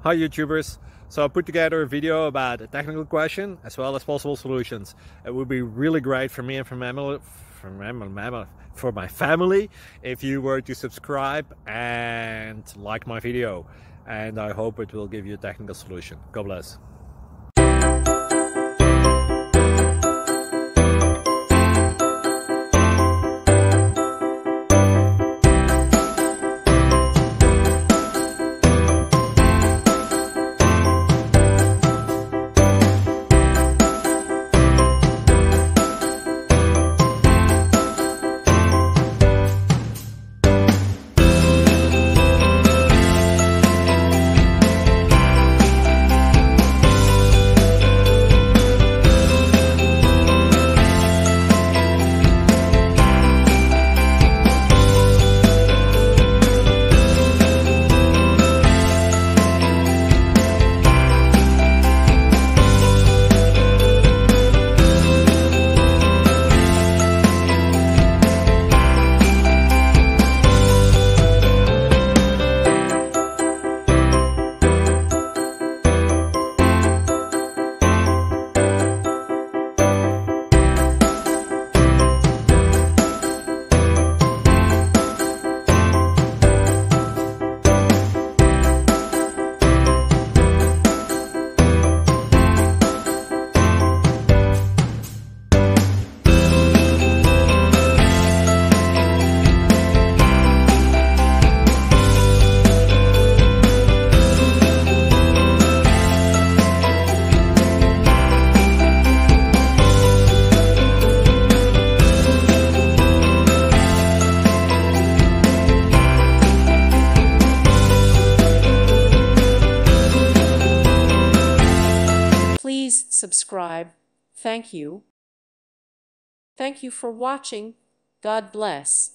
Hi YouTubers! So I put together a video about a technical question as well as possible solutions. It would be really great for me and for my family if you were to subscribe and like my video, and I hope it will give you a technical solution. God bless. Please subscribe. Thank you. Thank you for watching. God bless.